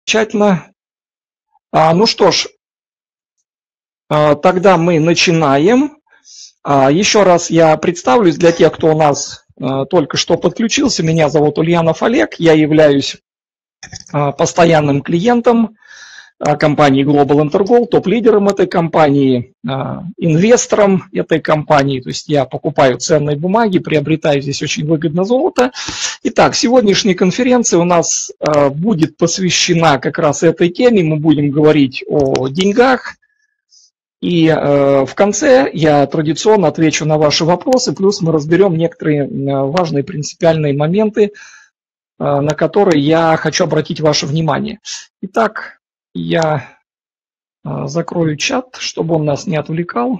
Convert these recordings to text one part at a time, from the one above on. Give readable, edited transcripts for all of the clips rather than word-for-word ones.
Замечательно. Ну что ж, тогда мы начинаем. Еще раз я представлюсь для тех, кто у нас только что подключился. Меня зовут Ульянов Олег, я являюсь постоянным клиентом компании Global Intergold, топ-лидером этой компании, инвестором этой компании. То есть я покупаю ценные бумаги, приобретаю здесь очень выгодно золото. Итак, сегодняшняя конференция у нас будет посвящена как раз этой теме. Мы будем говорить о деньгах. И в конце я традиционно отвечу на ваши вопросы, плюс мы разберем некоторые важные принципиальные моменты, на которые я хочу обратить ваше внимание. Итак, я закрою чат, чтобы он нас не отвлекал.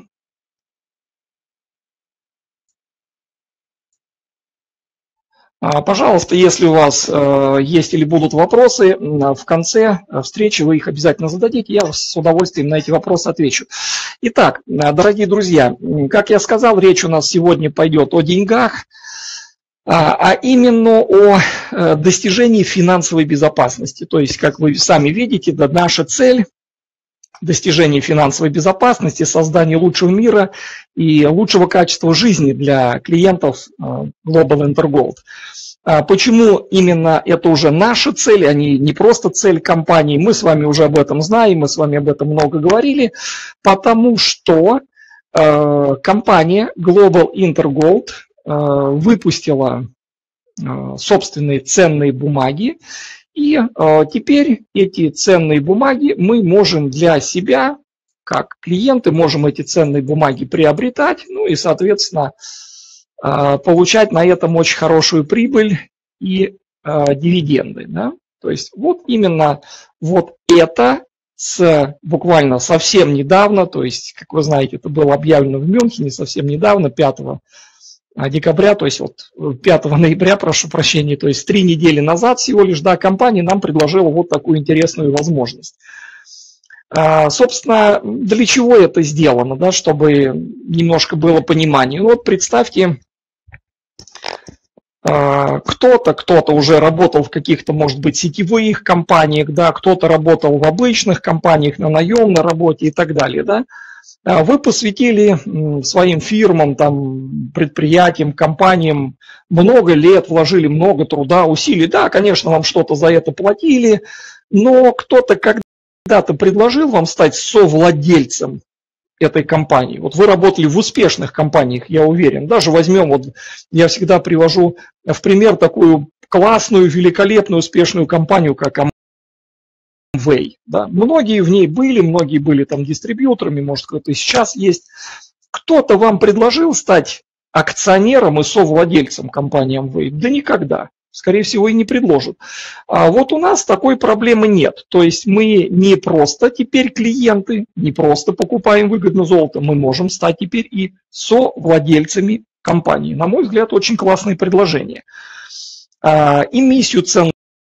Пожалуйста, если у вас есть или будут вопросы, в конце встречи вы их обязательно зададите, я с удовольствием на эти вопросы отвечу. Итак, дорогие друзья, как я сказал, речь у нас сегодня пойдет о деньгах, а именно о достижении финансовой безопасности. То есть, как вы сами видите, наша цель – достижение финансовой безопасности, создание лучшего мира и лучшего качества жизни для клиентов Global Intergold. Почему именно это уже наши цели, они не просто цель компании, мы с вами уже об этом знаем, мы с вами об этом много говорили, потому что компания Global Intergold выпустила собственные ценные бумаги, и теперь эти ценные бумаги мы можем для себя, как клиенты, можем эти ценные бумаги приобретать, ну и, соответственно, получать на этом очень хорошую прибыль и дивиденды. Да? То есть вот именно вот это буквально совсем недавно, то есть, как вы знаете, это было объявлено в Мюнхене совсем недавно, 5 декабря, то есть вот 5 ноября, прошу прощения, то есть 3 недели назад всего лишь, да, компания нам предложила вот такую интересную возможность. Собственно, для чего это сделано, да, чтобы немножко было понимание. Вот представьте, кто-то уже работал в каких-то, может быть, сетевых компаниях, да, кто-то работал в обычных компаниях, на наемной работе и так далее, да. Вы посвятили своим фирмам, там, предприятиям, компаниям много лет, вложили много труда, усилий. Да, конечно, вам что-то за это платили, но кто-то когда-то предложил вам стать совладельцем этой компании. Вот вы работали в успешных компаниях, я уверен. Даже возьмем, вот я всегда привожу в пример такую классную, великолепную, успешную компанию, как Amway, да. Многие в ней были, многие были там дистрибьюторами, может, кто-то и сейчас есть. Кто-то вам предложил стать акционером и совладельцем компании Amway? Да никогда. Скорее всего, и не предложат. А вот у нас такой проблемы нет. То есть мы не просто теперь клиенты, не просто покупаем выгодно золото, мы можем стать теперь и совладельцами компании. На мой взгляд, очень классное предложение. Эмиссию ценных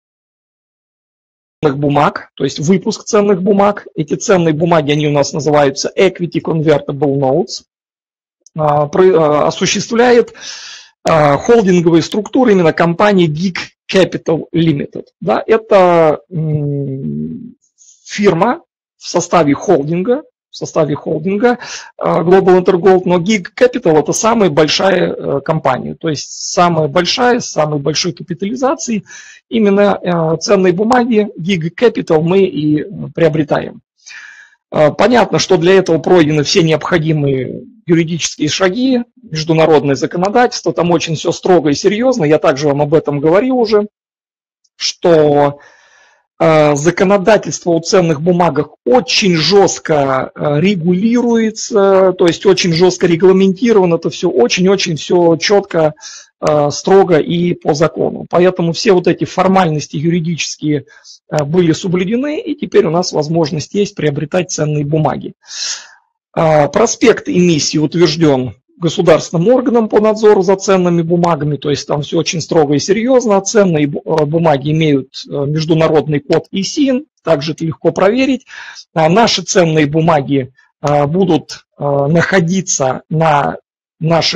бумаг, то есть выпуск ценных бумаг. Эти ценные бумаги, они у нас называются Equity Convertible Notes, осуществляет холдинговые структуры именно компании GIG Capital Limited. Да, это фирма в составе холдинга Global Intergold, но GIG Capital это самая большая компания, то есть самая большая, с самой большой капитализацией. Именно ценные бумаги GIG Capital мы и приобретаем. Понятно, что для этого пройдены все необходимые юридические шаги, международное законодательство, там очень все строго и серьезно. Я также вам об этом говорил уже, что законодательство о ценных бумагах очень жестко регулируется, то есть очень жестко регламентировано, это все очень-очень все четко, строго и по закону. Поэтому все вот эти формальности юридические были соблюдены, и теперь у нас возможность есть приобретать ценные бумаги. Проспект эмиссии утвержден государственным органом по надзору за ценными бумагами, то есть там все очень строго и серьезно. Ценные бумаги имеют международный код ИСИН, также это легко проверить. Наши ценные бумаги будут находиться на наших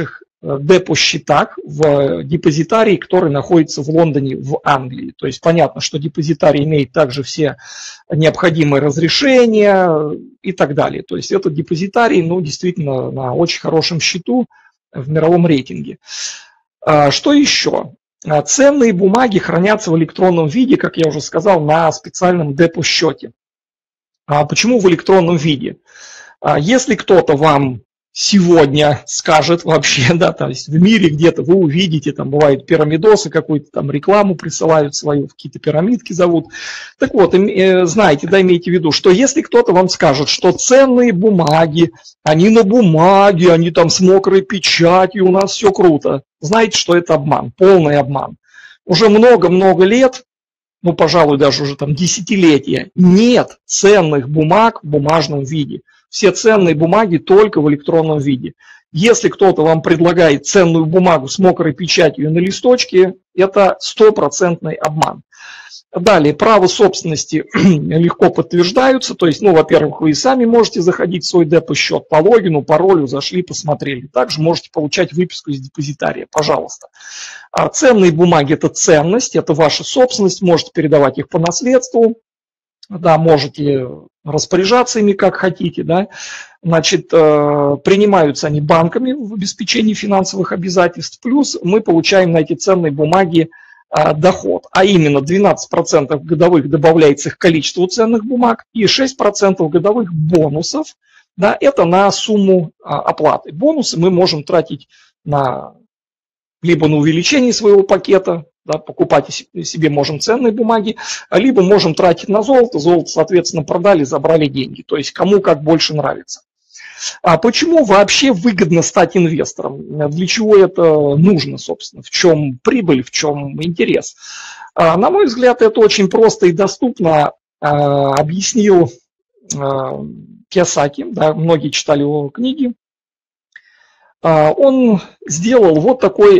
депо-счетах в депозитарии, который находится в Лондоне, в Англии. То есть понятно, что депозитарий имеет также все необходимые разрешения и так далее. То есть этот депозитарий, ну, действительно на очень хорошем счету в мировом рейтинге. Что еще? Ценные бумаги хранятся в электронном виде, как я уже сказал, на специальном депо-счете. Почему в электронном виде? Если кто-то вам сегодня скажет вообще, да, то есть в мире где-то вы увидите, там бывают пирамидосы, какую-то там рекламу присылают свою, какие-то пирамидки зовут. Так вот, знаете, да, имейте в виду, что если кто-то вам скажет, что ценные бумаги, они на бумаге, они там с мокрой печатью, у нас все круто, знаете, что это обман, полный обман. Уже много-много лет, ну, пожалуй, даже уже там десятилетия, нет ценных бумаг в бумажном виде. Все ценные бумаги только в электронном виде. Если кто-то вам предлагает ценную бумагу с мокрой печатью на листочке, это стопроцентный обман. Далее, право собственности легко подтверждаются. То есть, ну, во-первых, вы и сами можете заходить в свой депо-счет по логину, паролю, зашли, посмотрели. Также можете получать выписку из депозитария, пожалуйста. Ценные бумаги – это ценность, это ваша собственность, можете передавать их по наследству. Да, можете распоряжаться ими как хотите, да. Значит, принимаются они банками в обеспечении финансовых обязательств, плюс мы получаем на эти ценные бумаги доход, а именно 12% годовых добавляется к количеству ценных бумаг и 6% годовых бонусов, да, это на сумму оплаты. Бонусы мы можем тратить либо на увеличение своего пакета, да, покупать себе можем ценные бумаги, либо можем тратить на золото, золото, соответственно, продали, забрали деньги, то есть кому как больше нравится. А почему вообще выгодно стать инвестором? Для чего это нужно, собственно? В чем прибыль, в чем интерес? На мой взгляд, это очень просто и доступно объяснил Кийосаки, да, многие читали его книги. Он сделал вот такой,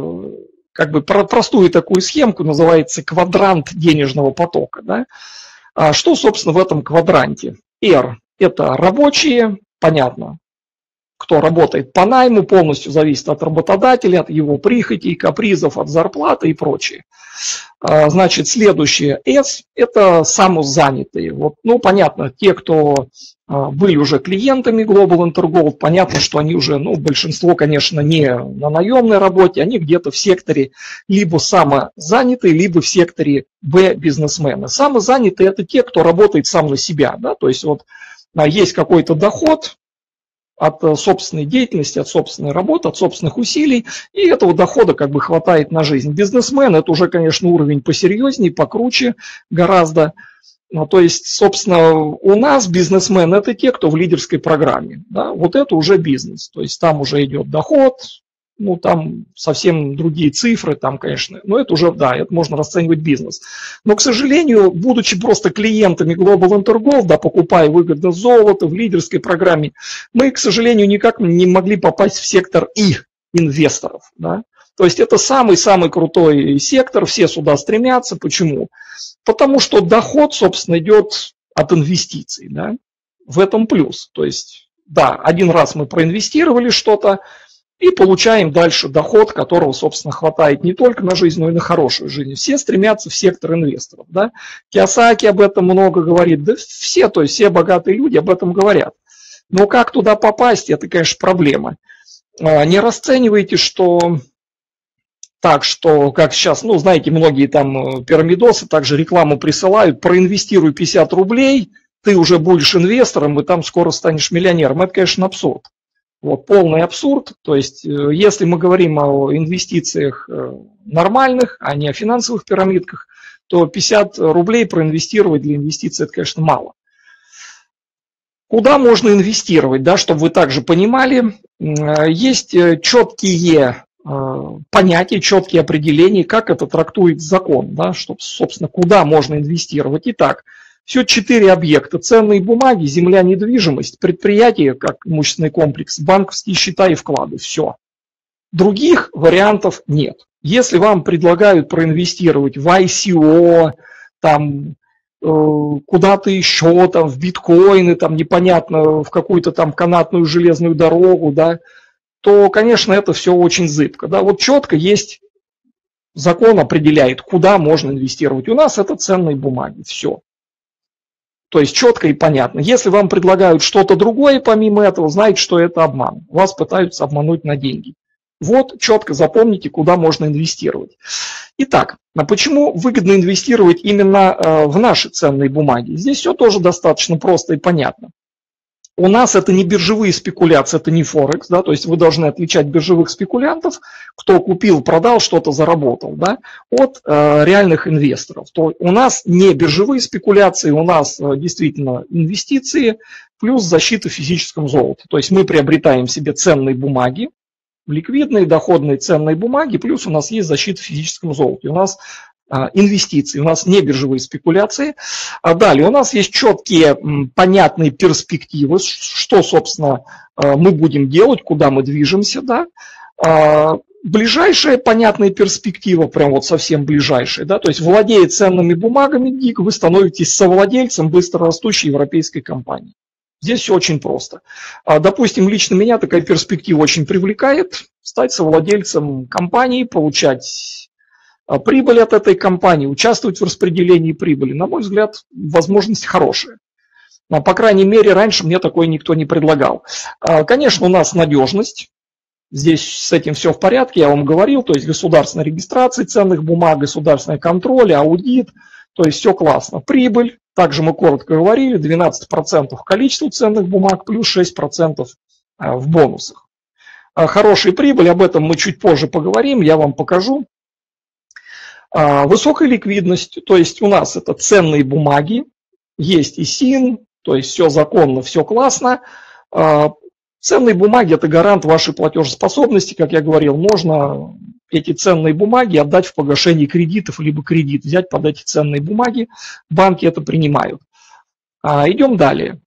как бы простую такую схемку, называется квадрант денежного потока. Да? Что, собственно, в этом квадранте? R – это рабочие, понятно, кто работает по найму, полностью зависит от работодателя, от его прихотей, капризов, от зарплаты и прочее. Значит, следующее S – это самозанятые. Вот, ну, понятно, те, кто были уже клиентами Global Intergold, понятно, что они уже, ну, большинство, конечно, не на наемной работе, они где-то в секторе либо самозанятые, либо в секторе B бизнесмены. Самозанятые – это те, кто работает сам на себя, да, то есть вот есть какой-то доход от собственной деятельности, от собственной работы, от собственных усилий, и этого дохода как бы хватает на жизнь. Бизнесмен – это уже, конечно, уровень посерьезнее, покруче гораздо. Ну, то есть, собственно, у нас бизнесмен – это те, кто в лидерской программе. Да? Вот это уже бизнес, то есть там уже идет доход, ну, там совсем другие цифры, там, конечно, но это уже, да, это можно расценивать бизнес. Но, к сожалению, будучи просто клиентами Global Intergold, да, покупая выгодно золото в лидерской программе, мы, к сожалению, никак не могли попасть в сектор их инвесторов. Да? То есть это самый-самый крутой сектор, все сюда стремятся. Почему? Потому что доход, собственно, идет от инвестиций. Да? В этом плюс. То есть, да, один раз мы проинвестировали что-то, и получаем дальше доход, которого, собственно, хватает не только на жизнь, но и на хорошую жизнь. Все стремятся в сектор инвесторов. Да? Кийосаки об этом много говорит. Да все, то есть все богатые люди об этом говорят. Но как туда попасть, это, конечно, проблема. Не расценивайте, что так, что, как сейчас, ну, знаете, многие там пирамидосы также рекламу присылают, проинвестируй 50 рублей, ты уже будешь инвестором, и там скоро станешь миллионером. Это, конечно, абсурд. Вот, полный абсурд. То есть, если мы говорим о инвестициях нормальных, а не о финансовых пирамидках, то 50 рублей проинвестировать для инвестиций – это, конечно, мало. Куда можно инвестировать, да, чтобы вы также понимали? Есть четкие понятия, четкие определения, как это трактует закон, да, чтобы, собственно, куда можно инвестировать. Итак, все 4 объекта: ценные бумаги, земля, недвижимость, предприятия, как имущественный комплекс, банковские счета и вклады. Все. Других вариантов нет. Если вам предлагают проинвестировать в ICO, там, куда-то еще, там, в биткоины, там, непонятно, в какую-то там канатную железную дорогу, да, то, конечно, это все очень зыбко. Да? Вот четко есть, закон определяет, куда можно инвестировать. У нас это ценные бумаги, все. То есть четко и понятно. Если вам предлагают что-то другое помимо этого, знайте, что это обман. Вас пытаются обмануть на деньги. Вот четко запомните, куда можно инвестировать. Итак, а почему выгодно инвестировать именно в наши ценные бумаги? Здесь все тоже достаточно просто и понятно. У нас это не биржевые спекуляции, это не Форекс, да, то есть вы должны отличать биржевых спекулянтов, кто купил, продал, что-то заработал, да, от реальных инвесторов. То у нас не биржевые спекуляции, у нас действительно инвестиции плюс защита в физическом золоте. То есть мы приобретаем себе ценные бумаги, ликвидные, доходные ценные бумаги, плюс у нас есть защита в физическом золоте. У нас инвестиции, у нас не биржевые спекуляции. Далее у нас есть четкие, понятные перспективы, что, собственно, мы будем делать, куда мы движемся. Да? Ближайшая понятная перспектива, прям вот совсем ближайшая, да? То есть владея ценными бумагами ГИК, вы становитесь совладельцем быстрорастущей европейской компании. Здесь все очень просто. Допустим, лично меня такая перспектива очень привлекает, стать совладельцем компании, получать прибыль от этой компании, участвовать в распределении прибыли. На мой взгляд, возможность хорошая. По крайней мере, раньше мне такое никто не предлагал. Конечно, у нас надежность. Здесь с этим все в порядке, я вам говорил. То есть государственная регистрация ценных бумаг, государственный контроль, аудит. То есть все классно. Прибыль. Также мы коротко говорили, 12% количества ценных бумаг плюс 6% в бонусах. Хорошая прибыль, об этом мы чуть позже поговорим, я вам покажу. Высокая ликвидность, то есть у нас это ценные бумаги, есть и СИН, то есть все законно, все классно. Ценные бумаги – это гарант вашей платежеспособности, как я говорил, можно эти ценные бумаги отдать в погашение кредитов, либо кредит взять под эти ценные бумаги, банки это принимают. Идем далее.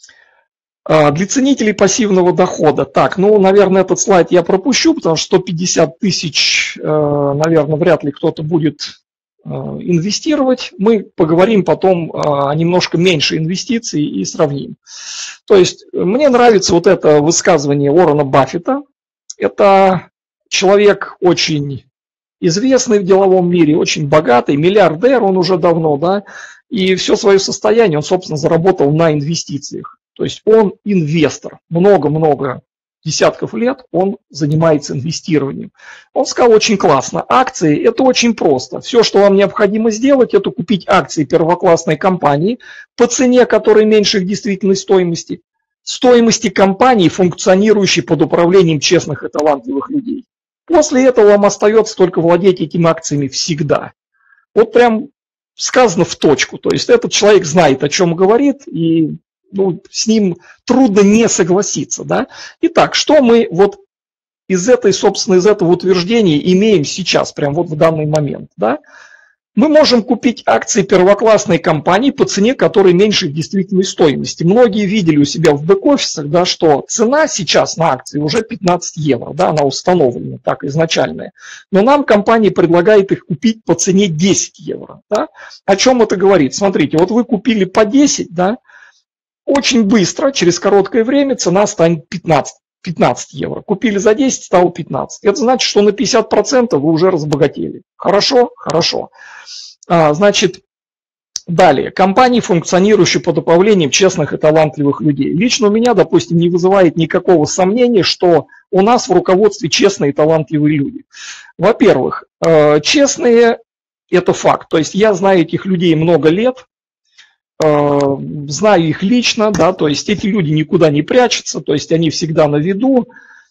Для ценителей пассивного дохода. Так, ну, наверное, этот слайд я пропущу, потому что 150 тысяч, наверное, вряд ли кто-то будет инвестировать. Мы поговорим потом о немножко меньше инвестиций и сравним. То есть мне нравится вот это высказывание Уоррена Баффета. Это человек очень известный в деловом мире, очень богатый, миллиардер он уже давно, да, и все свое состояние он, собственно, заработал на инвестициях. То есть он инвестор, много-много десятков лет он занимается инвестированием. Он сказал очень классно, акции это очень просто. Все, что вам необходимо сделать, это купить акции первоклассной компании по цене, которая меньше их действительной стоимости компании, функционирующей под управлением честных и талантливых людей. После этого вам остается только владеть этими акциями всегда. Вот прям сказано в точку. То есть этот человек знает, о чем говорит, и с ним трудно не согласиться. Да? Итак, что мы вот из этого утверждения имеем сейчас, прям вот в данный момент? Да? Мы можем купить акции первоклассной компании по цене, которая меньше их действительной стоимости. Многие видели у себя в бэк-офисах, да, что цена сейчас на акции уже 15 евро, да, она установлена так изначальная. Но нам компания предлагает их купить по цене 10 евро. Да. О чем это говорит? Смотрите, вот вы купили по 10, да, очень быстро, через короткое время цена станет 15 евро. Купили за 10, стало 15. Это значит, что на 50% вы уже разбогатели. Хорошо? Хорошо. Значит, далее. Компании, функционирующие под управлением честных и талантливых людей. Лично у меня, допустим, не вызывает никакого сомнения, что у нас в руководстве честные и талантливые люди. Во-первых, честные – это факт. То есть я знаю этих людей много лет. Знаю их лично, да, то есть эти люди никуда не прячутся, то есть они всегда на виду,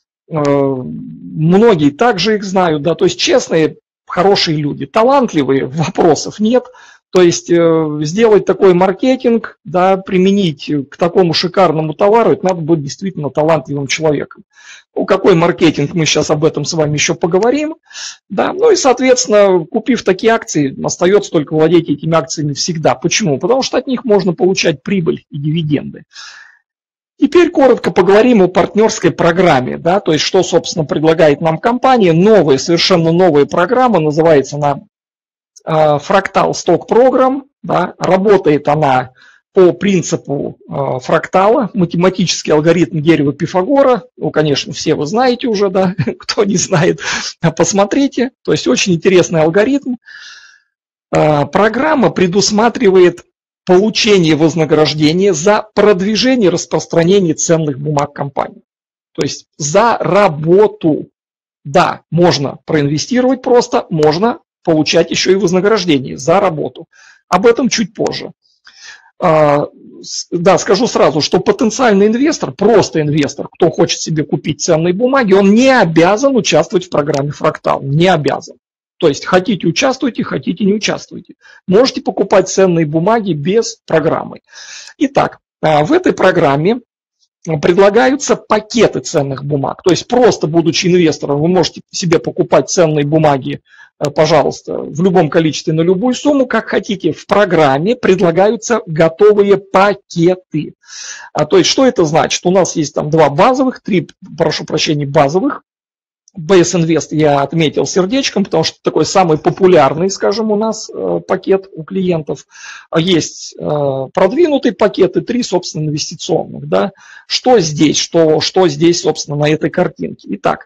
многие также их знают, да, то есть честные, хорошие люди, талантливые, вопросов нет, то есть сделать такой маркетинг, да, применить к такому шикарному товару, это надо быть действительно талантливым человеком. Ну, какой маркетинг, мы сейчас об этом с вами еще поговорим. Да? Ну и, соответственно, купив такие акции, остается только владеть этими акциями всегда. Почему? Потому что от них можно получать прибыль и дивиденды. Теперь коротко поговорим о партнерской программе. Да? То есть, что, собственно, предлагает нам компания. Новая, совершенно новая программа, называется она Fractal Stock Program. Да? Работает она по принципу фрактала, математический алгоритм дерева Пифагора. Ну, конечно, все вы знаете уже, да, кто не знает, посмотрите. То есть очень интересный алгоритм. Программа предусматривает получение вознаграждения за продвижение и распространение ценных бумаг компании. То есть за работу. Да, можно проинвестировать просто, можно получать еще и вознаграждение за работу. Об этом чуть позже. Да, скажу сразу, что потенциальный инвестор, просто инвестор, кто хочет себе купить ценные бумаги, он не обязан участвовать в программе «Фрактал». Не обязан. То есть хотите участвуйте, хотите не участвуйте. Можете покупать ценные бумаги без программы. Итак, в этой программе предлагаются пакеты ценных бумаг. То есть просто будучи инвестором, вы можете себе покупать ценные бумаги, пожалуйста, в любом количестве на любую сумму, как хотите. В программе предлагаются готовые пакеты. То есть что это значит? У нас есть там два базовых, три, прошу прощения, базовых. Base Invest я отметил сердечком, потому что такой самый популярный, скажем, у нас пакет у клиентов. Есть продвинутый пакет и три, собственно, инвестиционных. Да? Что здесь, что здесь, собственно, на этой картинке? Итак,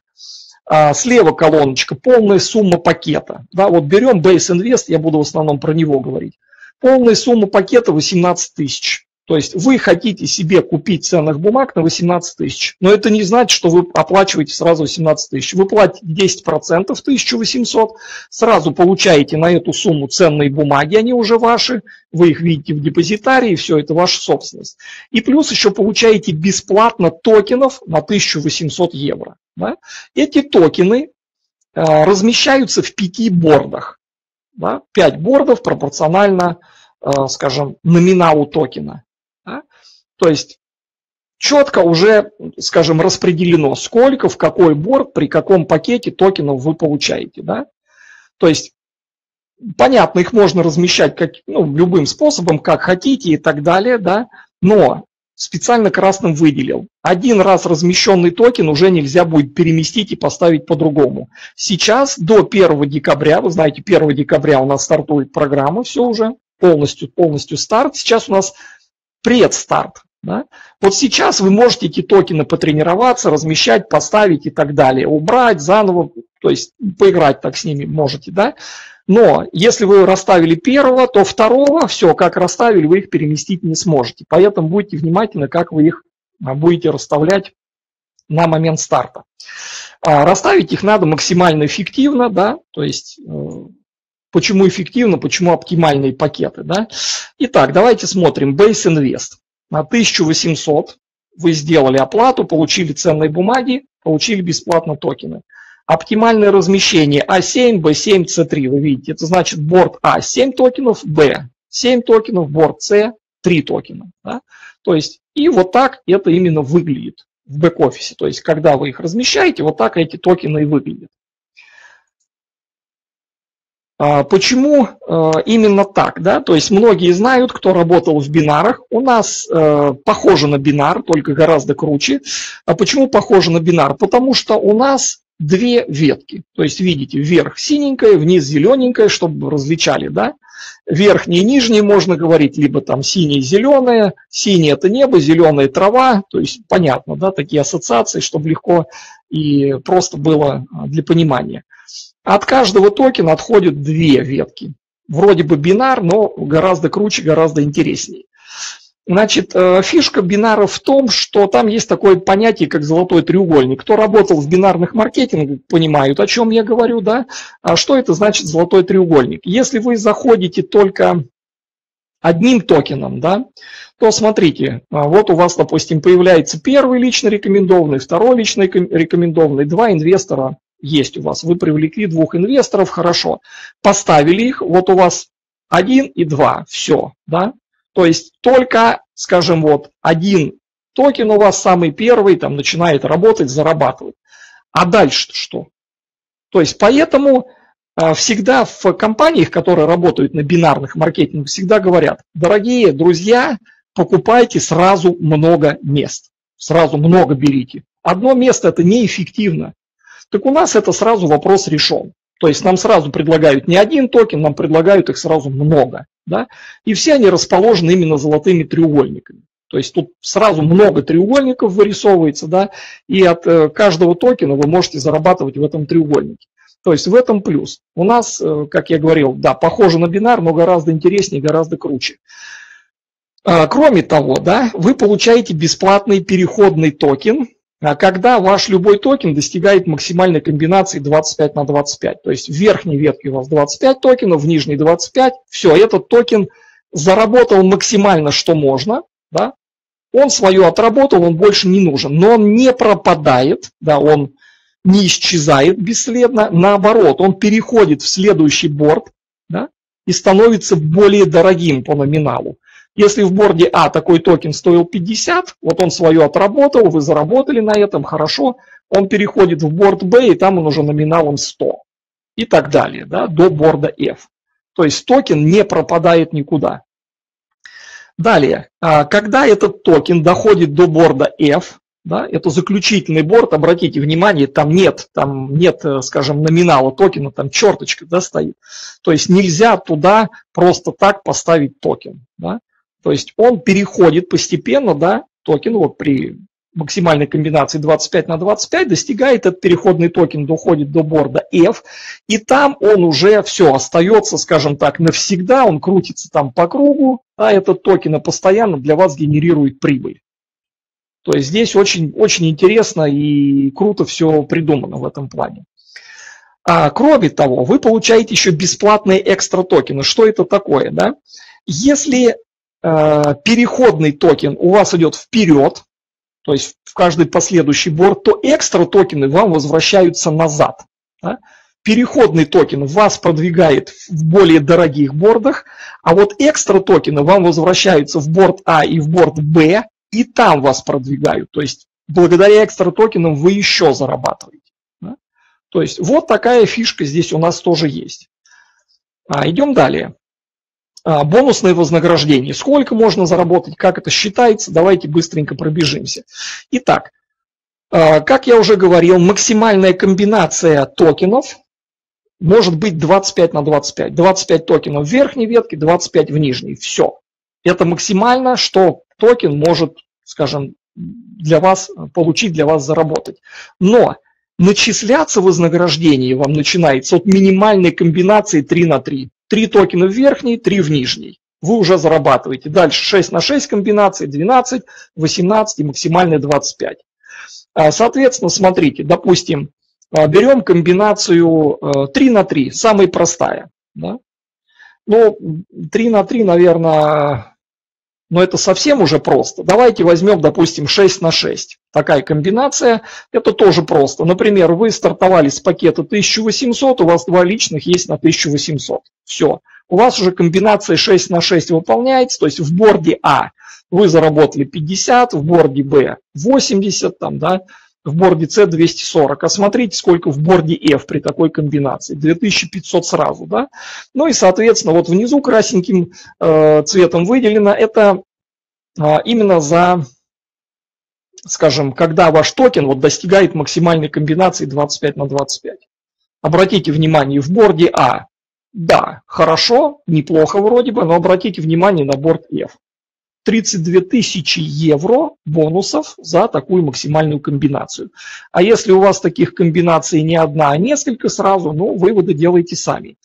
слева колоночка, полная сумма пакета. Да, вот берем Base Invest, я буду в основном про него говорить. Полная сумма пакета 18 тысяч. То есть вы хотите себе купить ценных бумаг на 18 тысяч, но это не значит, что вы оплачиваете сразу 18 тысяч. Вы платите 10%, 1800, сразу получаете на эту сумму ценные бумаги, они уже ваши, вы их видите в депозитарии, все это ваша собственность. И плюс еще получаете бесплатно токенов на 1800 евро. Да? Эти токены размещаются в 5 бордах. Да? 5 бордов пропорционально, скажем, номиналу токена. Да? То есть четко уже, скажем, распределено, сколько, в какой борд, при каком пакете токенов вы получаете. Да? То есть, понятно, их можно размещать любым способом, как хотите и так далее, да? Но специально красным выделил. Один раз размещенный токен уже нельзя будет переместить и поставить по-другому. Сейчас до 1 декабря, вы знаете, 1 декабря у нас стартует программа, все уже, полностью старт. Сейчас у нас предстарт. Да? Вот сейчас вы можете эти токены потренироваться, размещать, поставить и так далее, убрать заново, то есть поиграть так с ними можете, да? Но если вы расставили первого, то второго, все, как расставили, вы их переместить не сможете. Поэтому будьте внимательны, как вы их будете расставлять на момент старта. Расставить их надо максимально эффективно, да, то есть почему эффективно, почему оптимальные пакеты, да. Итак, давайте смотрим. Base Invest. На 1800 вы сделали оплату, получили ценные бумаги, получили бесплатно токены. Оптимальное размещение А7, Б7, С3, вы видите, это значит борт А 7 токенов, Б 7 токенов, борт С 3 токена. Да? То есть и вот так это именно выглядит в бэк-офисе. То есть когда вы их размещаете, вот так эти токены и выглядят. Почему именно так? Да? То есть многие знают, кто работал в бинарах. У нас похоже на бинар, только гораздо круче. А почему похоже на бинар? Потому что у нас две ветки. То есть видите, вверх синенькая, вниз зелененькая, чтобы различали. Да? Верхние и нижние можно говорить, либо там синее и зеленое. Синее это небо, зеленая трава. То есть понятно, да, такие ассоциации, чтобы легко и просто было для понимания. От каждого токена отходят две ветки. Вроде бы бинар, но гораздо круче, гораздо интереснее. Значит, фишка бинара в том, что там есть такое понятие, как золотой треугольник. Кто работал в бинарных маркетингах, понимают, о чем я говорю, да? А что это значит золотой треугольник? Если вы заходите только одним токеном, да, то смотрите, вот у вас, допустим, появляется первый лично рекомендованный, второй лично рекомендованный, два инвестора есть у вас. Вы привлекли двух инвесторов, хорошо, поставили их, вот у вас 1 и 2, все, да. То есть только, скажем, вот один токен у вас самый первый, там начинает работать, зарабатывать. А дальше что? То есть поэтому всегда в компаниях, которые работают на бинарных маркетингах, всегда говорят: дорогие друзья, покупайте сразу много мест. Сразу много берите. Одно место это неэффективно. Так у нас это сразу вопрос решен. То есть нам сразу предлагают не один токен, нам предлагают их сразу много. да, и все они расположены именно золотыми треугольниками. То есть тут сразу много треугольников вырисовывается, да, и от каждого токена вы можете зарабатывать в этом треугольнике. То есть в этом плюс. У нас, как я говорил, да, похоже на бинар, но гораздо интереснее, гораздо круче. Кроме того, да, вы получаете бесплатный переходный токен, когда ваш любой токен достигает максимальной комбинации 25 на 25. То есть в верхней ветке у вас 25 токенов, в нижней 25. Все, этот токен заработал максимально, что можно. Да? Он свое отработал, он больше не нужен. Но он не пропадает, да, он не исчезает бесследно. Наоборот, он переходит в следующий борд, да, и становится более дорогим по номиналу. Если в борде А такой токен стоил 50, вот он свое отработал, вы заработали на этом, хорошо, он переходит в борд Б, и там он уже номиналом 100. И так далее, да, до борда F. То есть токен не пропадает никуда. Далее, когда этот токен доходит до борда F, да, это заключительный борд, обратите внимание, там нет, скажем, номинала токена, там черточка, да, стоит. То есть нельзя туда просто так поставить токен, да. То есть он переходит постепенно, да, токен вот при максимальной комбинации 25 на 25 достигает этот переходный токен, доходит до борда F, и там он уже все остается, скажем так, навсегда, он крутится там по кругу, а этот токен постоянно для вас генерирует прибыль. То есть здесь очень, очень интересно и круто все придумано в этом плане. Кроме того, вы получаете еще бесплатные экстра токены. Что это такое, да? Если переходный токен у вас идет вперед, то есть в каждый последующий борд, то экстра токены вам возвращаются назад. Да? Переходный токен вас продвигает в более дорогих бордах, а вот экстра токены вам возвращаются в борд А и в борд Б, и там вас продвигают. То есть благодаря экстра токенам вы еще зарабатываете. Да? То есть вот такая фишка здесь у нас тоже есть. Идем далее. Бонусное вознаграждение. Сколько можно заработать, как это считается, давайте быстренько пробежимся. Итак, как я уже говорил, максимальная комбинация токенов может быть 25 на 25. 25 токенов в верхней ветке, 25 в нижней. Все. Это максимально, что токен может, скажем, для вас получить, для вас заработать. Но начисляться вознаграждение вам начинается от минимальной комбинации 3 на 3. 3 токена в верхней, 3 в нижней. Вы уже зарабатываете. Дальше 6 на 6 комбинаций, 12, 18 и максимальная 25. Соответственно, смотрите, допустим, берем комбинацию 3 на 3, самая простая. Да? Ну, 3 на 3, наверное, но это совсем уже просто. Давайте возьмем, допустим, 6 на 6. Такая комбинация, это тоже просто. Например, вы стартовали с пакета 1800, у вас 2 личных есть на 1800. Все. У вас уже комбинация 6 на 6 выполняется, то есть в борде А вы заработали 50, в борде Б 80, там, да, в борде С 240. А смотрите, сколько в борде F при такой комбинации. 2500 сразу. Да? Ну и, соответственно, вот внизу красненьким цветом выделено. Это именно за, скажем, когда ваш токен вот достигает максимальной комбинации 25 на 25. Обратите внимание, в борде А, да, хорошо, неплохо вроде бы, но обратите внимание на борд F. 32 тысячи евро бонусов за такую максимальную комбинацию. А если у вас таких комбинаций не одна, а несколько сразу, ну, выводы делайте сами.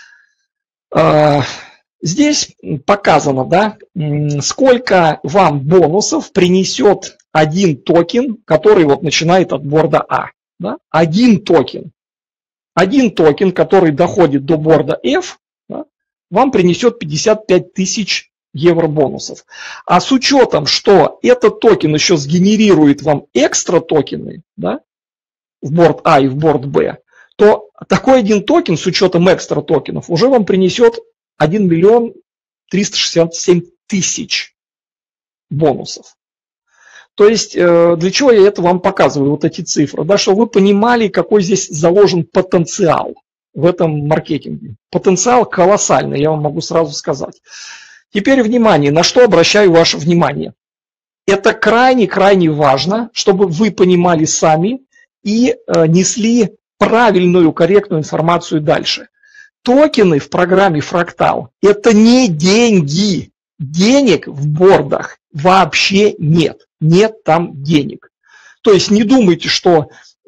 Здесь показано, да, сколько вам бонусов принесет один токен, который вот начинает от борда А. Да? Один токен, который доходит до борда F, да, вам принесет 55 тысяч евро бонусов. А с учетом, что этот токен еще сгенерирует вам экстра токены, да, в борд А и в борд Б, то такой один токен с учетом экстра токенов уже вам принесет 1 миллион 367 тысяч бонусов. То есть, для чего я это вам показываю, вот эти цифры, да, чтобы вы понимали, какой здесь заложен потенциал в этом маркетинге. Потенциал колоссальный, я вам могу сразу сказать. Теперь внимание, на что обращаю ваше внимание. Это крайне-крайне важно, чтобы вы понимали сами и несли правильную, корректную информацию дальше. Токены в программе Фрактал – это не деньги. Денег в бордах вообще нет. Нет там денег. То есть не думайте, что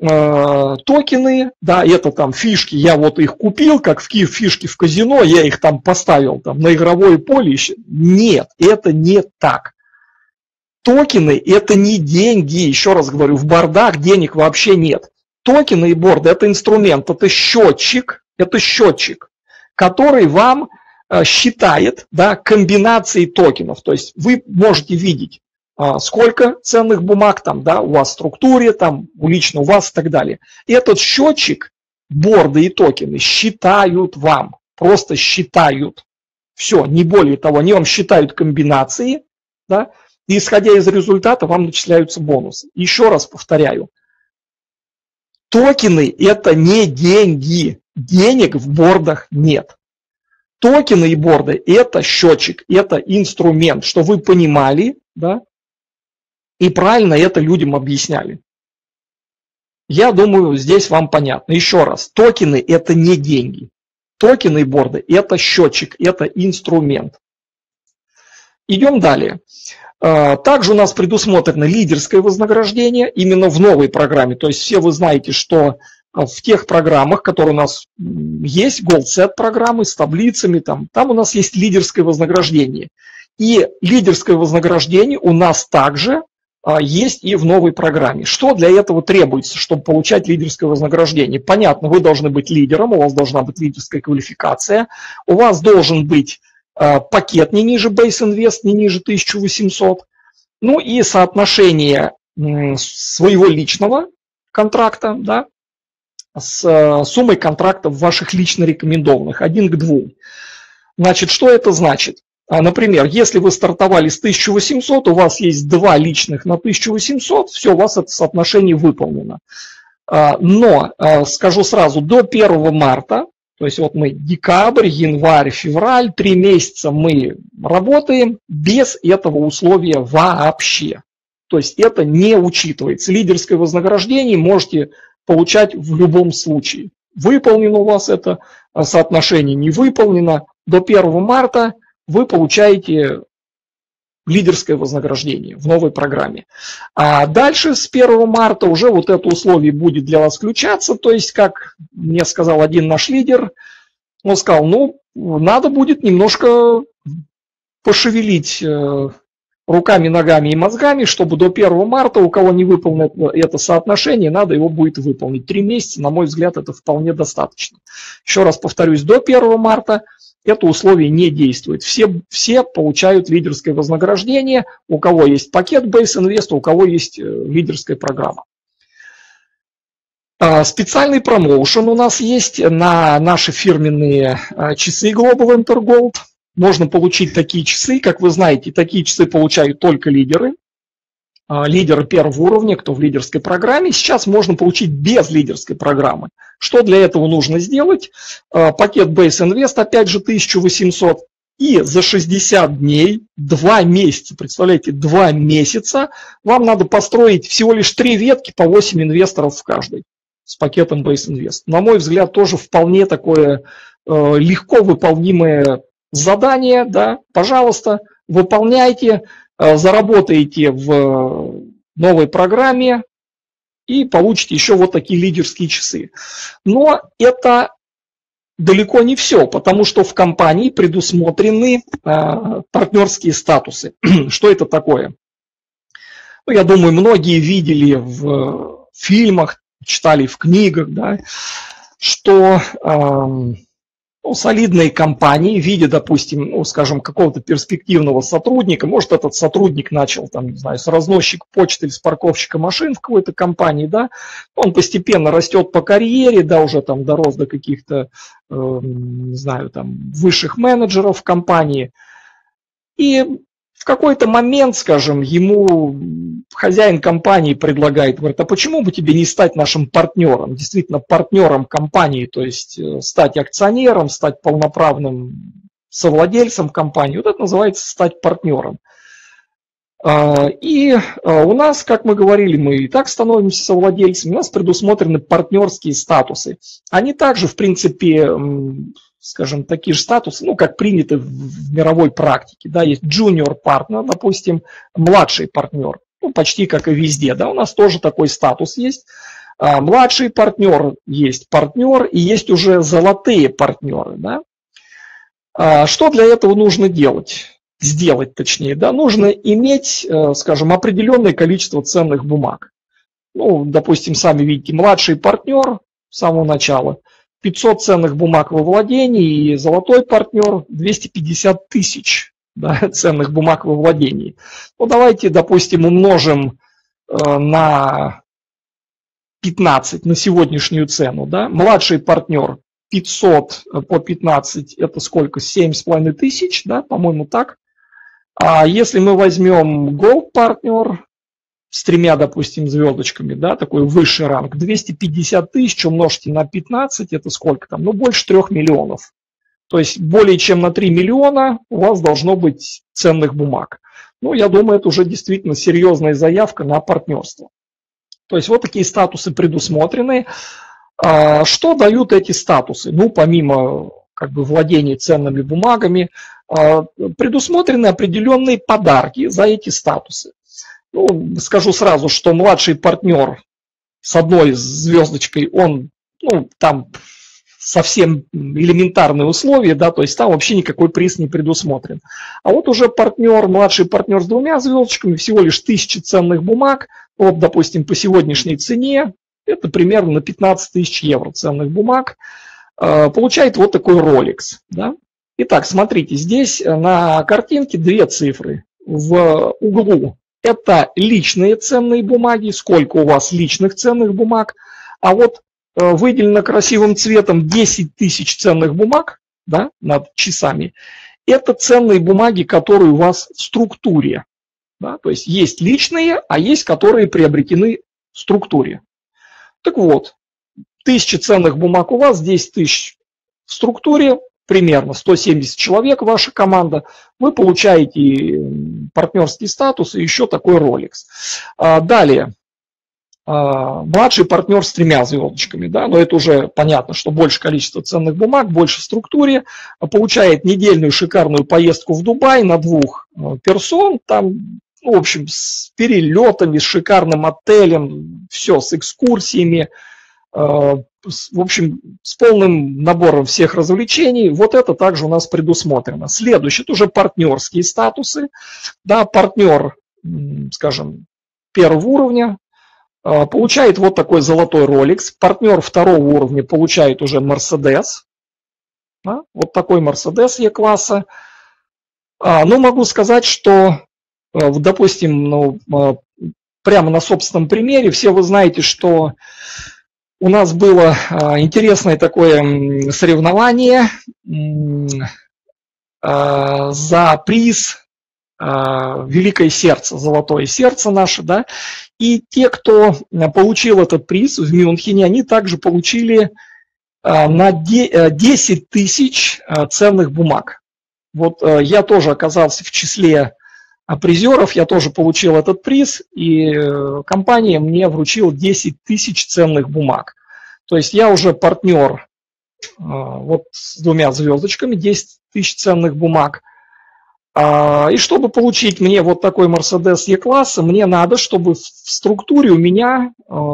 токены, да, это там фишки, я вот их купил, как фишки в казино, я их там поставил там, на игровое поле. Нет, это не так. Токены – это не деньги. Еще раз говорю, в бордах денег вообще нет. Токены и борды – это инструмент, это счетчик, который вам считает, да, комбинации токенов. То есть вы можете видеть, сколько ценных бумаг там, да, у вас в структуре, там, лично у вас и так далее. И этот счетчик, борды и токены считают вам, просто считают. Все, не более того, они вам считают комбинации, да, и исходя из результата вам начисляются бонусы. Еще раз повторяю, токены – это не деньги, денег в бордах нет. Токены и борды – это счетчик, это инструмент, что вы понимали, да, и правильно это людям объясняли. Я думаю, здесь вам понятно. Еще раз, токены – это не деньги. Токены и борды – это счетчик, это инструмент. Идем далее. Также у нас предусмотрено лидерское вознаграждение именно в новой программе. То есть все вы знаете, что в тех программах, которые у нас есть, Gold Set программы с таблицами, там у нас есть лидерское вознаграждение. И лидерское вознаграждение у нас также есть и в новой программе. Что для этого требуется, чтобы получать лидерское вознаграждение? Понятно, вы должны быть лидером, у вас должна быть лидерская квалификация, у вас должен быть пакет не ниже Base Invest, не ниже 1800, ну и соотношение своего личного контракта, да, с суммой контрактов ваших лично рекомендованных, 1 к 2. Значит, что это значит? Например, если вы стартовали с 1800, у вас есть 2 личных на 1800, все, у вас это соотношение выполнено. Но, скажу сразу, до 1 марта, то есть вот мы декабрь, январь, февраль, 3 месяца мы работаем без этого условия вообще. То есть это не учитывается. Лидерское вознаграждение можете получать в любом случае. Выполнено у вас это соотношение, не выполнено. До 1 марта вы получаете лидерское вознаграждение в новой программе. А дальше с 1 марта уже вот это условие будет для вас включаться. То есть, как мне сказал один наш лидер, он сказал, ну, надо будет немножко пошевелить руками, ногами и мозгами, чтобы до 1 марта, у кого не выполнено это соотношение, надо его будет выполнить. 3 месяца, на мой взгляд, это вполне достаточно. Еще раз повторюсь, до 1 марта это условие не действует. Все получают лидерское вознаграждение, у кого есть пакет Base Invest, у кого есть лидерская программа. Специальный промоушен у нас есть на наши фирменные часы Global Enter Gold. Можно получить такие часы, как вы знаете, такие часы получают только лидеры. Лидеры 1 уровня, кто в лидерской программе. Сейчас можно получить без лидерской программы. Что для этого нужно сделать? Пакет Base Invest, опять же, 1800. И за 60 дней, 2 месяца, представляете, 2 месяца, вам надо построить всего лишь 3 ветки по 8 инвесторов в каждой с пакетом Base Invest. На мой взгляд, тоже вполне такое легко выполнимое задание. Да? Пожалуйста, выполняйте. Заработаете в новой программе и получите еще вот такие лидерские часы. Но это далеко не все, потому что в компании предусмотрены партнерские статусы. Что это такое? Ну, я думаю, многие видели в фильмах, читали в книгах, да, что солидные компании, видя, допустим, ну, скажем, какого-то перспективного сотрудника, может, этот сотрудник начал, там, не знаю, с разносчика почты или с парковщика машин в какой-то компании, да, он постепенно растет по карьере, да, уже там дорос до каких-то, не знаю, там, высших менеджеров в компании, и в какой-то момент, скажем, ему хозяин компании предлагает, говорит, а почему бы тебе не стать нашим партнером, действительно партнером компании, то есть стать акционером, стать полноправным совладельцем компании, вот это называется стать партнером. И у нас, как мы говорили, мы и так становимся совладельцами, у нас предусмотрены партнерские статусы. Они также, в принципе, скажем, такие же статусы, ну, как принято в мировой практике. Да, есть junior партнер, допустим, младший партнер, ну, почти как и везде. Да, у нас тоже такой статус есть. Младший партнер, есть партнер и есть уже золотые партнеры. Да. Что для этого нужно делать? Сделать, точнее, да, нужно иметь, скажем, определенное количество ценных бумаг. Ну, допустим, сами видите, младший партнер с самого начала 500 ценных бумаг во владении, и золотой партнер 250 тысяч, да, ценных бумаг во владении. Ну, давайте, допустим, умножим на 15 на сегодняшнюю цену. Да. Младший партнер 500 по 15 это сколько? 7,5 тысяч, да, по-моему, так. А если мы возьмем Gold партнер с 3, допустим, звездочками, да, такой высший ранг, 250 тысяч умножьте на 15, это сколько там? Ну, больше 3 миллионов. То есть более чем на 3 миллиона у вас должно быть ценных бумаг. Ну, я думаю, это уже действительно серьезная заявка на партнерство. То есть вот такие статусы предусмотрены. Что дают эти статусы? Ну, помимо как бы владения ценными бумагами, предусмотрены определенные подарки за эти статусы. Ну, скажу сразу, что младший партнер с 1 звездочкой, он, ну, там совсем элементарные условия, да, то есть там вообще никакой приз не предусмотрен. А вот уже партнер, младший партнер с 2 звездочками, всего лишь 1000 ценных бумаг, вот, допустим, по сегодняшней цене, это примерно на 15 тысяч евро ценных бумаг, получает вот такой Rolex. Да? Итак, смотрите, здесь на картинке 2 цифры. В углу это личные ценные бумаги, сколько у вас личных ценных бумаг, а вот выделено красивым цветом 10 тысяч ценных бумаг, да, над часами. Это ценные бумаги, которые у вас в структуре. Да, то есть есть личные, а есть, которые приобретены в структуре. Так вот, 1000 ценных бумаг у вас, 10 тысяч в структуре, примерно 170 человек ваша команда, вы получаете партнерский статус и еще такой Rolex. Далее, младший партнер с 3 звездочками, да, но это уже понятно, что больше количество ценных бумаг, больше в структуре, получает недельную шикарную поездку в Дубай на 2 персон, там, ну, в общем, с перелетами, с шикарным отелем, все, с экскурсиями, в общем, с полным набором всех развлечений. Вот это также у нас предусмотрено. Следующее, это уже партнерские статусы. Да, партнер, скажем, 1 уровня получает вот такой золотой Rolex. Партнер 2 уровня получает уже Mercedes. Да, вот такой Mercedes E-класса. Но могу сказать, что, допустим, ну, прямо на собственном примере, все вы знаете, что у нас было интересное такое соревнование за приз «Великое сердце», «Золотое сердце» наше, да, и те, кто получил этот приз в Мюнхене, они также получили на 10 тысяч ценных бумаг. Вот я тоже оказался в числе призеров, я тоже получил этот приз, и компания мне вручила 10 тысяч ценных бумаг. То есть я уже партнер вот с 2 звездочками, 10 тысяч ценных бумаг. И чтобы получить мне вот такой Mercedes E-класса, мне надо, чтобы в структуре у меня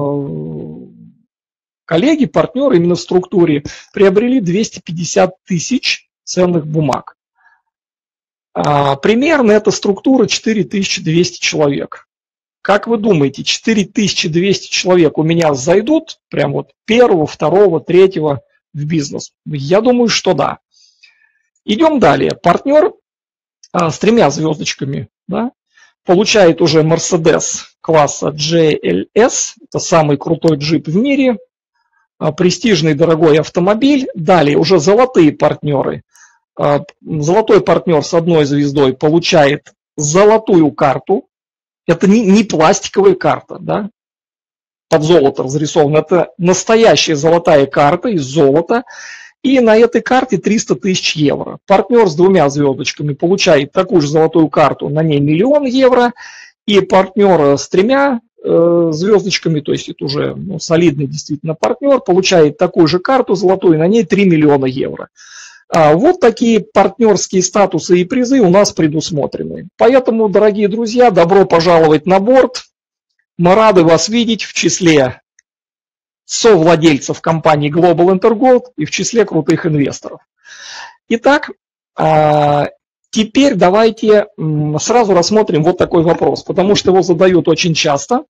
коллеги, партнеры именно в структуре приобрели 250 тысяч ценных бумаг. Примерно эта структура 4200 человек. Как вы думаете, 4200 человек у меня зайдут прям вот 1, 2, 3 в бизнес? Я думаю, что да. Идем далее. Партнер с 3 звездочками, да, получает уже Mercedes класса GLS, это самый крутой джип в мире, престижный дорогой автомобиль. Далее уже золотые партнеры. Золотой партнер с 1 звездой получает золотую карту. Это не пластиковая карта, да, под золото разрисована. Это настоящая золотая карта из золота. И на этой карте 300 тысяч евро. Партнер с 2 звездочками получает такую же золотую карту, на ней 1 000 000 евро. И партнер с 3 звездочками, то есть это уже солидный действительно партнер, получает такую же карту золотую, на ней 3 миллиона евро. Вот такие партнерские статусы и призы у нас предусмотрены. Поэтому, дорогие друзья, добро пожаловать на борт. Мы рады вас видеть в числе совладельцев компании Global Intergold и в числе крутых инвесторов. Итак, теперь давайте сразу рассмотрим вот такой вопрос, потому что его задают очень часто.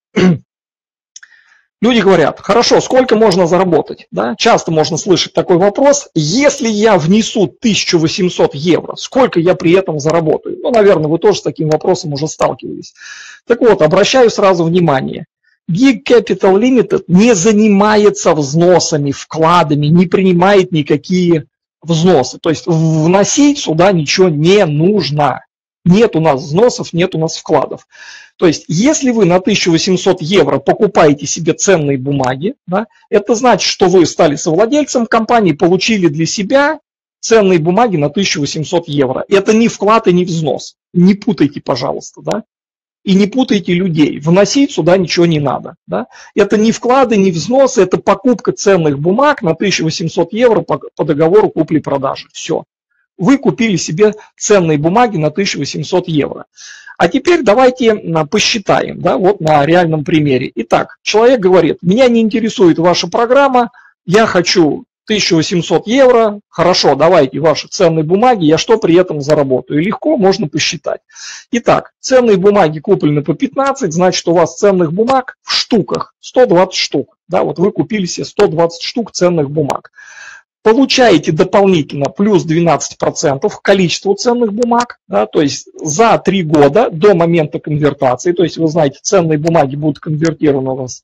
Люди говорят, хорошо, сколько можно заработать? Да? Часто можно слышать такой вопрос, если я внесу 1800 евро, сколько я при этом заработаю? Ну, наверное, вы тоже с таким вопросом уже сталкивались. Так вот, обращаю сразу внимание. Gig Capital Limited не занимается взносами, вкладами, не принимает никакие взносы. То есть вносить сюда ничего не нужно. Нет у нас взносов, нет у нас вкладов. То есть, если вы на 1800 евро покупаете себе ценные бумаги, да, это значит, что вы стали совладельцем компании, получили для себя ценные бумаги на 1800 евро. Это не вклад и не взнос. Не путайте, пожалуйста. Да? И не путайте людей. Вносить сюда ничего не надо. Да? Это не вклады, не взносы, это покупка ценных бумаг на 1800 евро по договору купли-продажи. Все. Вы купили себе ценные бумаги на 1800 евро. А теперь давайте посчитаем, да, вот на реальном примере. Итак, человек говорит, меня не интересует ваша программа, я хочу 1800 евро, хорошо, давайте ваши ценные бумаги, я что при этом заработаю? Легко, можно посчитать. Итак, ценные бумаги куплены по 15, значит у вас ценных бумаг в штуках 120 штук. Да, вот вы купили себе 120 штук ценных бумаг. Получаете дополнительно плюс 12% к количеству ценных бумаг, да, то есть за 3 года до момента конвертации, то есть вы знаете, ценные бумаги будут конвертированы у вас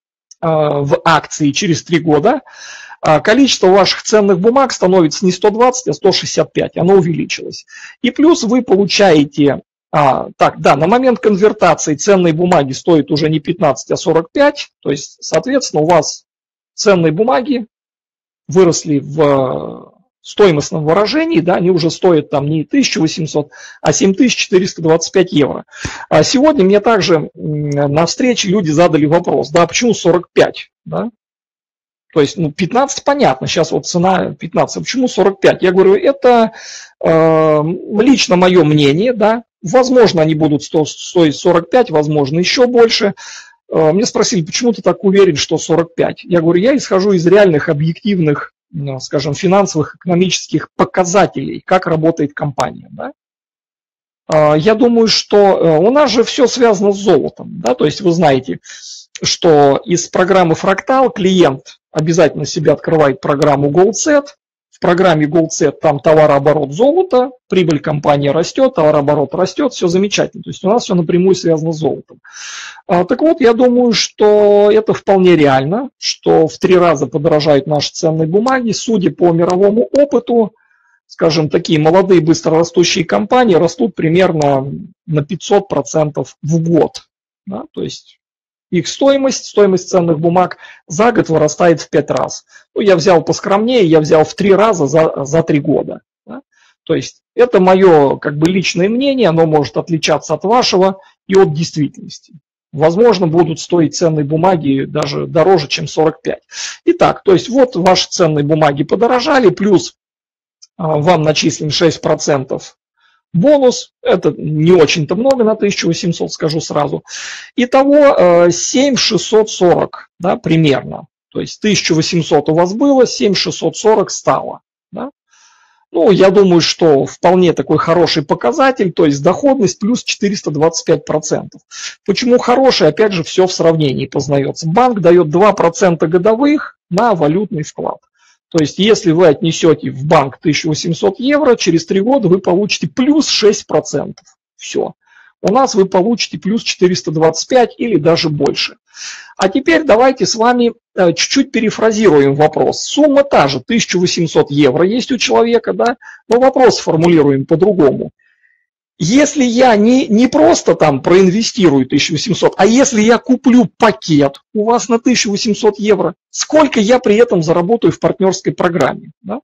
в акции через 3 года, количество ваших ценных бумаг становится не 120, а 165, оно увеличилось. И плюс вы получаете, на момент конвертации ценные бумаги стоят уже не 15, а 45, то есть, соответственно, у вас ценные бумаги выросли в стоимостном выражении, да, они уже стоят там не 1800, а 7425 евро. А сегодня мне также на встрече люди задали вопрос, да, почему 45, да? То есть, 15 понятно, сейчас вот цена 15, а почему 45? Я говорю, это лично мое мнение, да, возможно, они будут стоить 45, возможно, еще больше. Мне спросили, почему ты так уверен, что 45? Я говорю, я исхожу из реальных, объективных, скажем, финансовых, экономических показателей, как работает компания. Да? Я думаю, что у нас же все связано с золотом. Да? То есть вы знаете, что из программы Fractal клиент обязательно себе открывает программу GoldSet. В программе GoldSet там товарооборот золота, прибыль компании растет, товарооборот растет, все замечательно. То есть у нас все напрямую связано с золотом. Так вот, я думаю, что это вполне реально, что в 3 раза подорожают наши ценные бумаги. Судя по мировому опыту, скажем, такие молодые быстрорастущие компании растут примерно на 500% в год. Да? То есть их стоимость ценных бумаг за год вырастает в 5 раз. Ну, я взял поскромнее, я взял в 3 раза за 3 года. Да? То есть это мое личное мнение, оно может отличаться от вашего и от действительности. Возможно, будут стоить ценные бумаги даже дороже, чем 45. Итак, то есть вот ваши ценные бумаги подорожали, плюс вам начислен 6%. Бонус, это не очень-то много на 1800, скажу сразу. Итого 7640, да, примерно. То есть 1800 у вас было, 7640 стало. Да? Ну, я думаю, что вполне такой хороший показатель, то есть доходность плюс 425%. Почему хороший? Опять же, все в сравнении познается. Банк дает 2% годовых на валютный вклад. То есть, если вы отнесете в банк 1800 евро, через 3 года вы получите плюс 6%. Все. У нас вы получите плюс 425 или даже больше. А теперь давайте с вами чуть-чуть перефразируем вопрос. Сумма та же, 1800 евро есть у человека, да? Но вопрос формулируем по-другому. Если я не просто там проинвестирую 1800, а если я куплю пакет у вас на 1800 евро, сколько я при этом заработаю в партнерской программе? Да?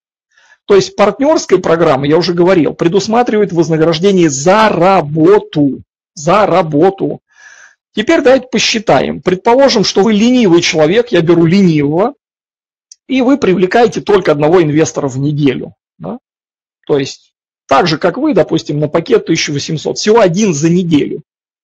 То есть партнерская программа, я уже говорил, предусматривает вознаграждение за работу. За работу. Теперь давайте посчитаем. Предположим, что вы ленивый человек, я беру ленивого, и вы привлекаете только одного инвестора в неделю. Да? То есть так же, как вы, допустим, на пакет 1800, всего один за неделю.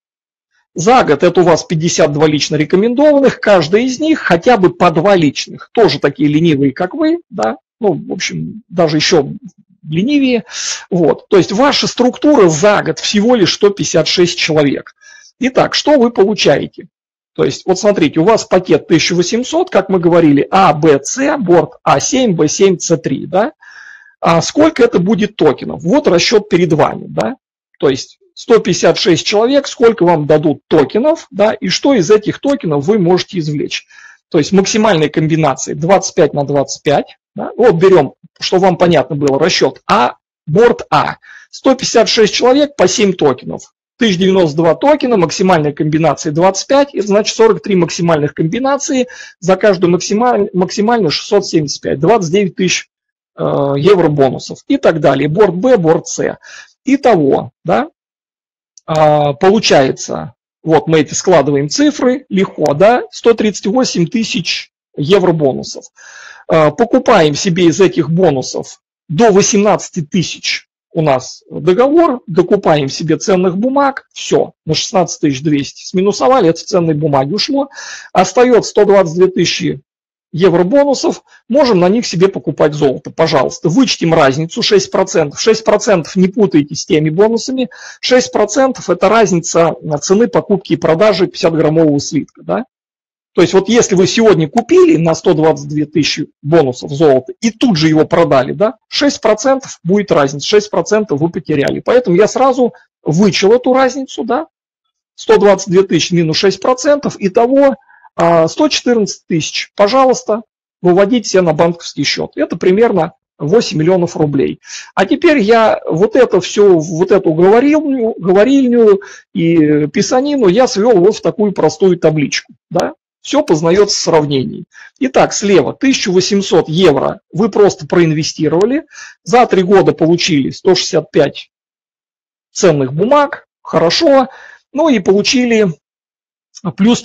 За год это у вас 52 лично рекомендованных, каждый из них хотя бы по 2 личных. Тоже такие ленивые, как вы, да, ну, в общем, даже еще ленивее. Вот. То есть ваша структура за год всего лишь 156 человек. Итак, что вы получаете? То есть, вот смотрите, у вас пакет 1800, как мы говорили, А, Б, С, борт А7, Б7, С3, да? А сколько это будет токенов? Вот расчет перед вами, да? То есть 156 человек, сколько вам дадут токенов, да, и что из этих токенов вы можете извлечь. То есть максимальной комбинации 25 на 25, да? Вот берем, чтобы вам понятно было, расчет А, борт А. 156 человек по 7 токенов. 1092 токена, максимальная комбинация 25, это значит 43 максимальных комбинации, за каждую максимально 675, 29 тысяч евро бонусов и так далее. Борт Б, борт С. Итого, да, получается, вот мы эти складываем цифры легко, да, 138 тысяч евро бонусов. Покупаем себе из этих бонусов до 18 тысяч. У нас договор, докупаем себе ценных бумаг, все, на 16 200 сминусовали, это в ценные бумаги ушло, остается 122 тысячи евро бонусов, можем на них себе покупать золото, пожалуйста. Вычтем разницу 6%, 6% не путайте с теми бонусами, 6% это разница цены покупки и продажи 50-граммового слитка, да? То есть вот если вы сегодня купили на 122 тысячи бонусов золота и тут же его продали, да, 6% будет разница, 6% вы потеряли. Поэтому я сразу вычел эту разницу, да, 122 тысячи минус 6%, итого 114 тысяч. Пожалуйста, выводите себе на банковский счет. Это примерно 8 миллионов рублей. А теперь я вот это все, вот эту говорильню и писанину я свел вот в такую простую табличку, да. Все познается в сравнении. Итак, слева 1800 евро вы просто проинвестировали. За 3 года получили 165 ценных бумаг. Хорошо. Ну и получили плюс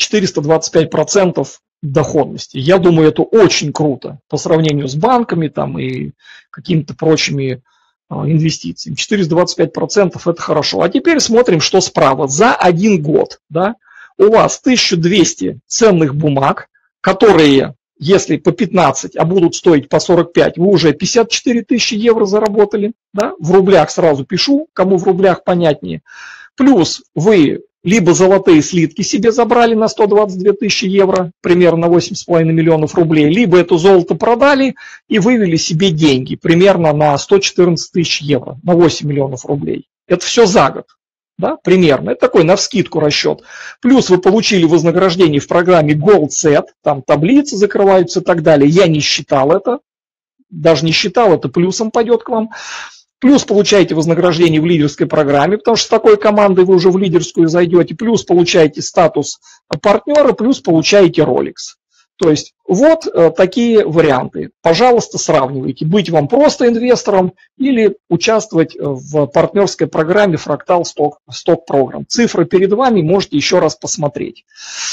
425% доходности. Я думаю, это очень круто по сравнению с банками там, и какими-то прочими инвестициями. 425% это хорошо. А теперь смотрим, что справа. За 1 год, да, у вас 1200 ценных бумаг, которые, если по 15, а будут стоить по 45, вы уже 54 тысячи евро заработали. Да? В рублях сразу пишу, кому в рублях понятнее. Плюс вы либо золотые слитки себе забрали на 122 тысячи евро, примерно 8,5 миллионов рублей, либо это золото продали и вывели себе деньги, примерно на 114 тысяч евро, на 8 миллионов рублей. Это все за год. Да, примерно. Это такой навскидку расчет. Плюс вы получили вознаграждение в программе Gold Set, там таблицы закрываются и так далее. Я не считал это, даже не считал, это плюсом пойдет к вам. Плюс получаете вознаграждение в лидерской программе, потому что с такой командой вы уже в лидерскую зайдете. Плюс получаете статус партнера, плюс получаете Rolex. То есть вот такие варианты. Пожалуйста, сравнивайте. Быть вам просто инвестором или участвовать в партнерской программе Fractal Stock Program. Цифры перед вами, можете еще раз посмотреть.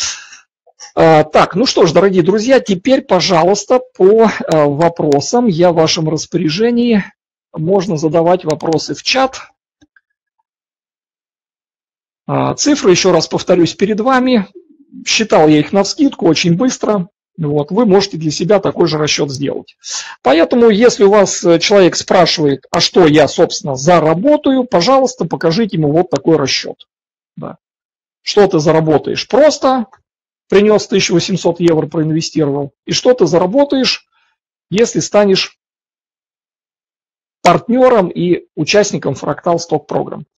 Так, ну что ж, дорогие друзья, теперь, пожалуйста, по вопросам. Я в вашем распоряжении. Можно задавать вопросы в чат. Цифры, еще раз повторюсь, перед вами. Считал я их навскидку очень быстро. Вот, вы можете для себя такой же расчет сделать. Поэтому, если у вас человек спрашивает, а что я, собственно, заработаю, пожалуйста, покажите ему вот такой расчет. Да. Что ты заработаешь? Просто принес 1800 евро, проинвестировал. И что ты заработаешь, если станешь партнером и участником Fractal Stock Program.